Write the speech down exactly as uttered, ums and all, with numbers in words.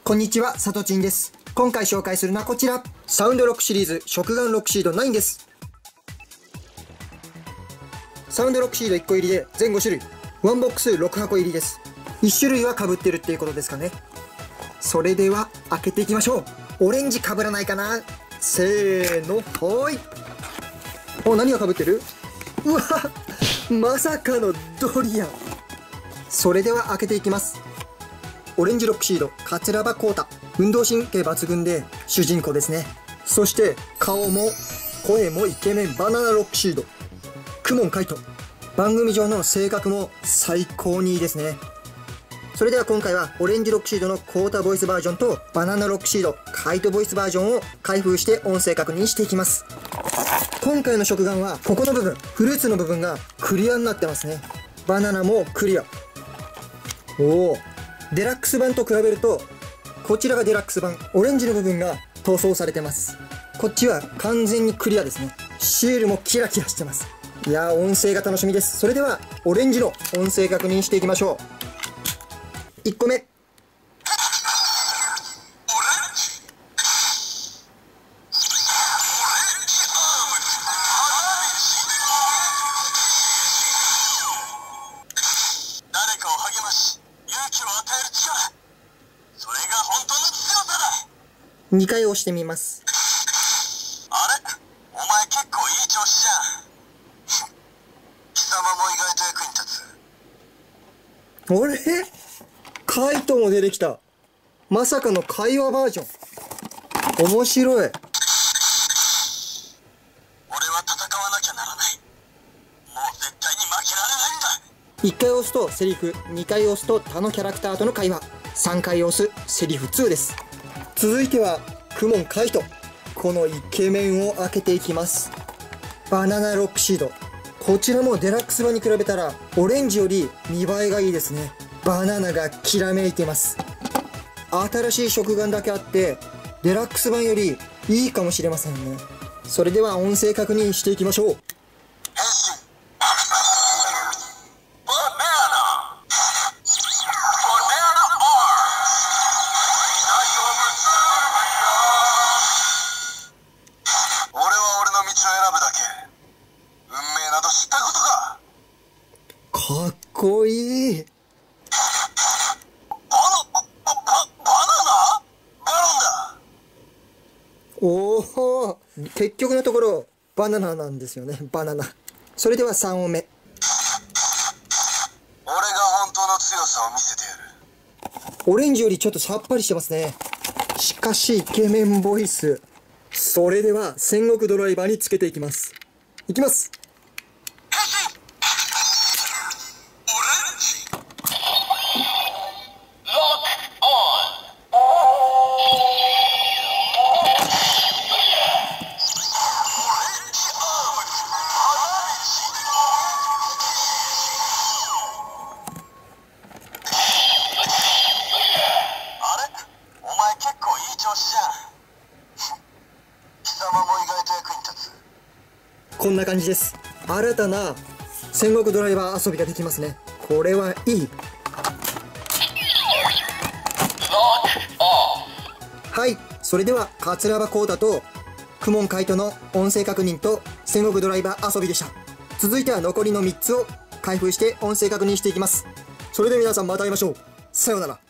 こんにちは、さとちんです。今回紹介するのはこちら。サウンドロックシリーズ、食玩ロックシードナインです。サウンドロックシードいっこ入りで全ご種類。ワンボックスろくはこ入りです。いち種類は被ってるっていうことですかね。それでは、開けていきましょう。オレンジ被らないかな？せーの、ほーい。お、何が被ってる？うわまさかのドリアン。それでは開けていきます。オレンジロックシード、桂葉光太。運動神経抜群で主人公ですね。そして顔も声もイケメンバナナロックシード、公文海斗。番組上の性格も最高にいいですね。それでは今回はオレンジロックシードの光太ボイスバージョンとバナナロックシード海斗ボイスバージョンを開封して音声確認していきます。今回の食玩はここの部分、フルーツの部分がクリアになってますね。バナナもクリア。おお、デラックス版と比べると、こちらがデラックス版、オレンジの部分が塗装されてます。こっちは完全にクリアですね。シールもキラキラしてます。いやー、音声が楽しみです。それではオレンジの音声確認していきましょう。いっこめ。 誰かを励まし勇気を与える力、それが本当の強さだ。 にかい押してみます。 あれ、お前結構いい調子じゃん。貴様も意外と役に立つ。 あれ、カイトも出てきた。まさかの会話バージョン。面白い。 俺は戦わなきゃならない。もう絶対に負けられないんだ。 いっかい押すとセリフ、にかい押すと他のキャラクターとの会話、さんかい押すセリフにです。続いては公文海斗。このイケメンを開けていきます。バナナロックシード。こちらもデラックス版に比べたらオレンジより見栄えがいいですね。バナナがきらめいてます。新しい食玩だけあってデラックス版よりいいかもしれませんね。それでは音声確認していきましょう。 変身。バナナ。バナナアーム。俺は俺の道を選ぶだけ。運命など知ったことか。 かっこいい。 バナ、バ、バ、バナナ？バロンだ。 おお、結局のところバナナなんですよね。バナナ。それではさん音目。 俺が本当の強さを見せてやる。 オレンジよりちょっとさっぱりしてますね。しかしイケメンボイス。それでは戦国ドライバーにつけていきます。いきます。 変身。オレンジ。ロックオン。あれ、お前結構いい調子じゃん。貴様も意外と役に立つ。 こんな感じです。新たな戦国ドライバー遊びができますね。これはいい。はい、それでは桂葉光太と公文海斗の音声確認と戦国ドライバー遊びでした。続いては残りのみっつを開封して音声確認していきます。それでは皆さんまた会いましょう。さようなら。